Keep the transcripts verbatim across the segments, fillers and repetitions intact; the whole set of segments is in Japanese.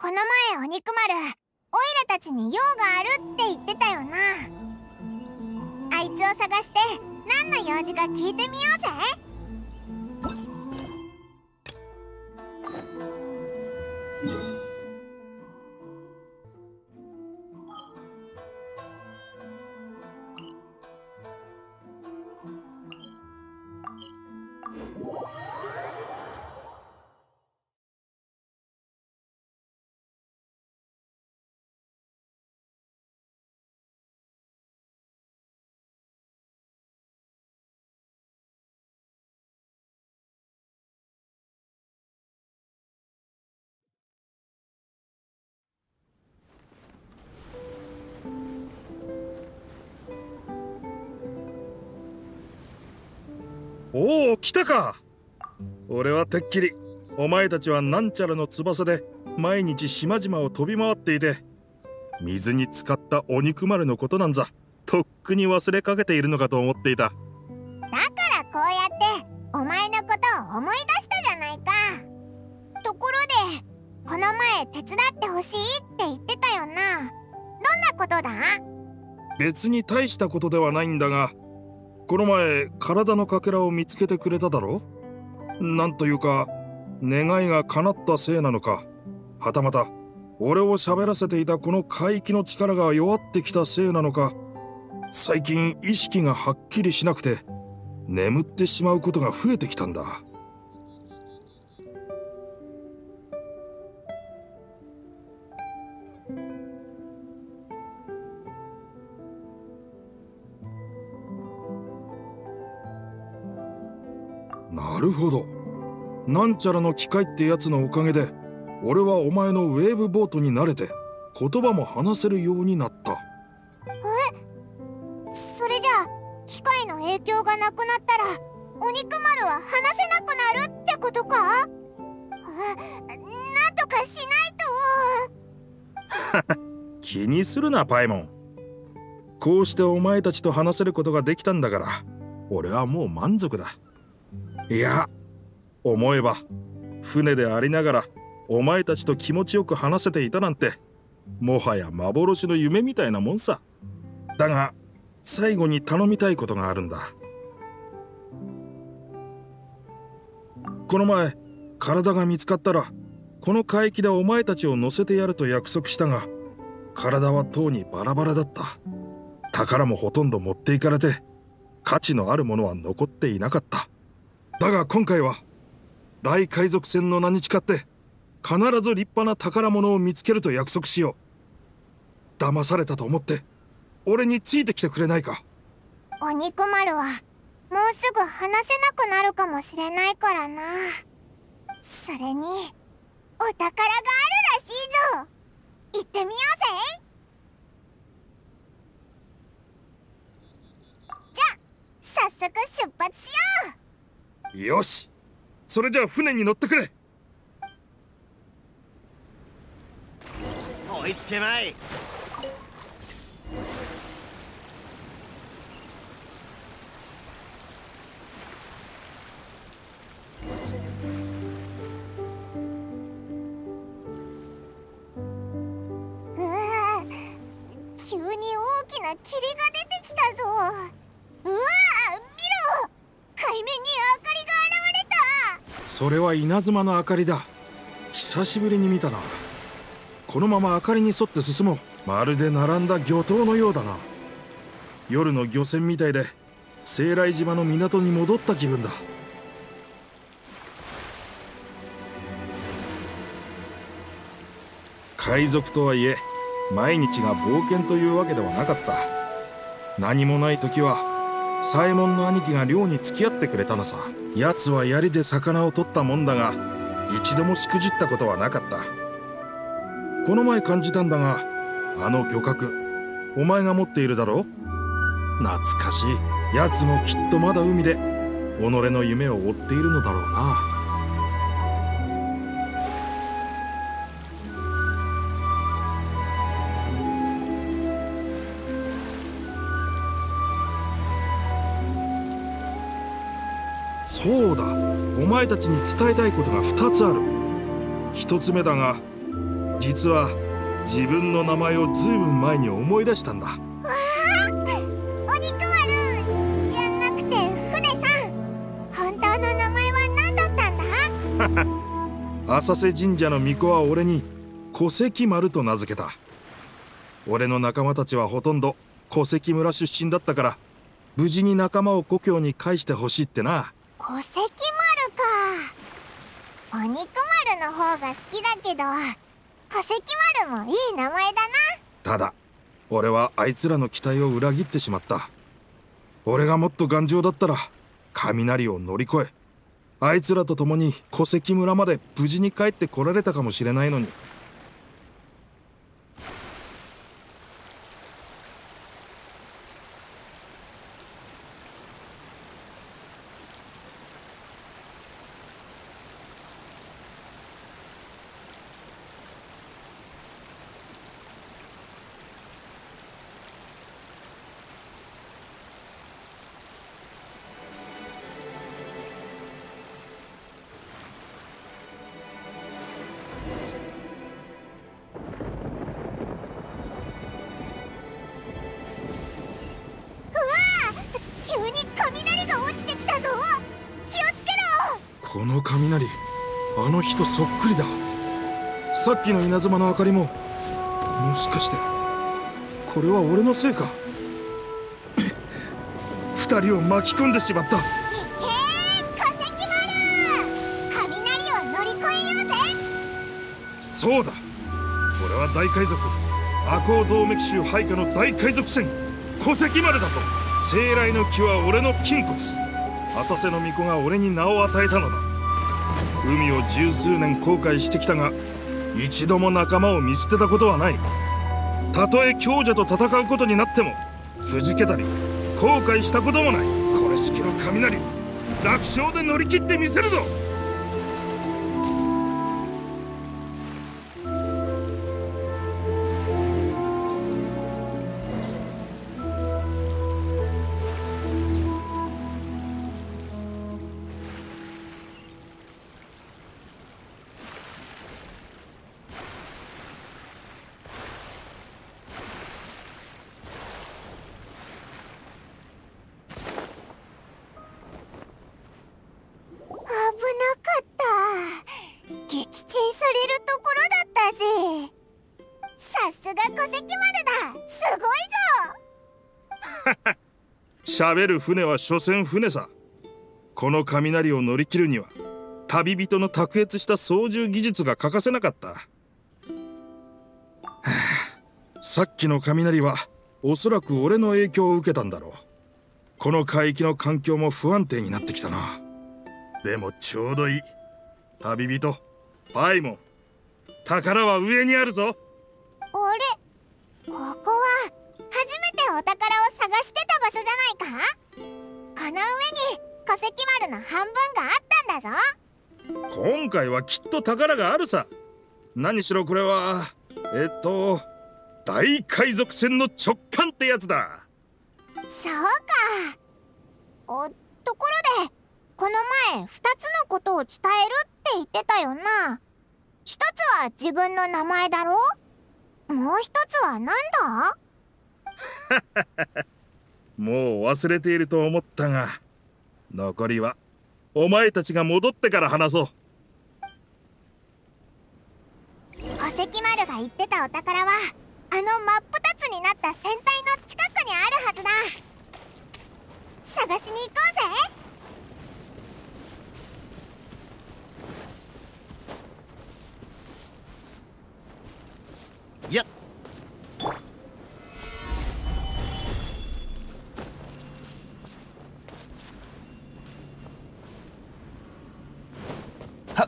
この前お肉丸、オイラたちに用があるって言ってたよな。あいつを探して何の用事か聞いてみようぜ。 おお、来たか。俺はてっきりお前たちはなんちゃらの翼で毎日島々を飛び回っていて、水に浸かったお肉丸のことなんざとっくに忘れかけているのかと思っていた。 だからこうやってお前のことを思い出したじゃないか。ところでこの前手伝ってほしいって言ってたよな。どんなことだ？ 別に大したことではないんだが、この前体のかけらを見つけてくれただろう。なんというか願いが叶ったせいなのか、はたまた俺を喋らせていたこの海域の力が弱ってきたせいなのか、最近意識がはっきりしなくて眠ってしまうことが増えてきたんだ。なるほど。なんちゃらの機械ってやつのおかげで俺はお前のウェーブボートに慣れて言葉も話せるようになった。 え、それじゃあ機械の影響がなくなったらお肉丸は話せなくなるってことか？あ、なんとかしないと。 気にするなパイモン。こうしてお前たちと話せることができたんだから俺はもう満足だ。いや、思えば船でありながらお前たちと気持ちよく話せていたなんてもはや幻の夢みたいなもんさ。だが最後に頼みたいことがあるんだ。この前体が見つかったらこの海域でお前たちを乗せてやると約束したが、体はとうにバラバラだった。宝もほとんど持っていかれて価値のあるものは残っていなかった。だが今回は大海賊船の名に誓って必ず立派な宝物を見つけると約束しよう。騙されたと思って俺についてきてくれないか。 お肉丸はもうすぐ話せなくなるかもしれないからな。それにお宝があるらしいぞ。行ってみようぜ。じゃあ早速出発しよう。 よし、それじゃあ船に乗ってくれ。 追いつけまい。 うわ、急に大きな霧が出てきたぞ。うわ、見ろ、海面に明かりが現れた。 それは稲妻の明かりだ。久しぶりに見たな。このまま明かりに沿って進もう。まるで並んだ魚島のようだな。夜の漁船みたいで西来島の港に戻った気分だ。海賊とはいえ毎日が冒険というわけではなかった。何もない時は左衛門の兄貴が漁に付き合ってくれたのさ。奴は槍で魚を取ったもんだが一度もしくじったことはなかった。この前感じたんだが、あの漁獲お前が持っているだろう。懐かしい。奴もきっとまだ海で己の夢を追っているのだろうな。そうだ、お前たちに伝えたいことがふたつある。ひとつめだが、 実は自分の名前をずいぶん前に思い出したんだ。 わあ、お肉丸じゃなくて船さん、本当の名前は何だったんだ？ 浅瀬神社の巫女は俺に小関丸と名付けた。俺の仲間たちはほとんど小関村出身だったから、無事に仲間を故郷に返してほしいってな。 小関丸か。お肉丸の方が好きだけど、小関丸もいい名前だな。 ただ俺はあいつらの期待を裏切ってしまった。俺がもっと頑丈だったら雷を乗り越え、あいつらと共に小関村まで無事に帰ってこられたかもしれないのに。 急に雷が落ちてきたぞ。気をつけろ。 この雷、あの人そっくりだ。さっきの稲妻の明かりも、もしかしてこれは俺のせいか。二人を巻き込んでしまった。 いけー、小関丸、雷を乗り越えようぜ。 そうだ、俺は大海賊赤穂動脈州配下の大海賊船小関丸だぞ。生来の木は俺の筋骨、浅瀬の巫女が俺に名を与えたのだ。海を十数年航海してきたが、一度も仲間を見捨てたことはない。たとえ強者と戦うことになってもくじけたり後悔したこともない。これしきの雷、楽勝で乗り切ってみせるぞ。 撃沈されるところだったぜ。さすが小関丸だ、すごいぞ。 喋る船は所詮船さ。この雷を乗り切るには旅人の卓越した操縦技術が欠かせなかった。はあ、さっきの雷はおそらく俺の影響を受けたんだろう。この海域の環境も不安定になってきたな。でもちょうどいい。旅人パイモン、宝は上にあるぞ。 あれ、ここは初めてお宝を探してた場所じゃないか。この上に小関丸の半分があったんだぞ。 今回はきっと宝があるさ。何しろこれはえっと大海賊船の直感ってやつだ。 そうか。おところでこの前ふたつのことを伝えるって言ってたよな。ひとつは自分の名前だろ。もうひとつは何だ？ もう忘れていると思ったが、残りはお前たちが戻ってから話そう。 小関丸が言ってたお宝はあの真っ二つになった船体の近くにあるはずだ。探しに行こうぜ。 いやはっ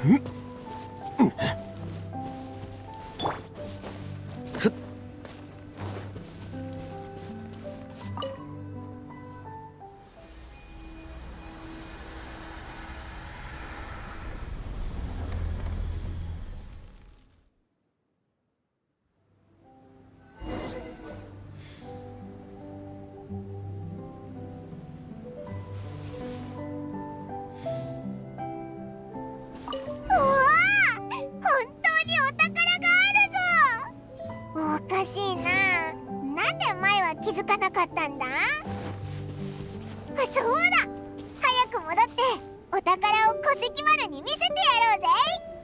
気づかなかったんだ。そうだ、早く戻ってお宝を小関丸に見せてやろうぜ。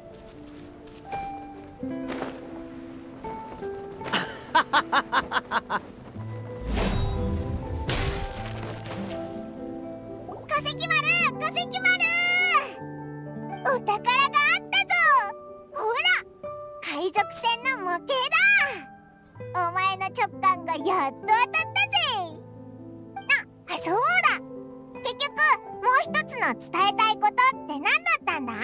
小関丸、小関丸、お宝があったぞ。ほら、海賊船の模型だ。お前の直感がやっと当たったぜ。あ、そうだ、結局もう一つの伝えたいことって何だったんだ？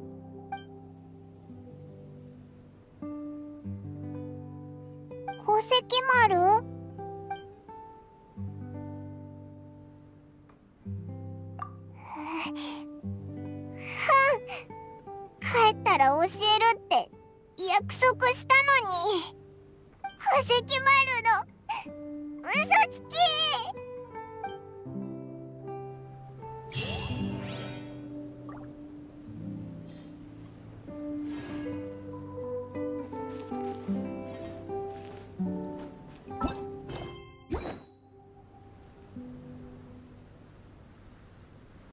小関丸？帰ったら教えるって約束したのに。小関丸の嘘つき。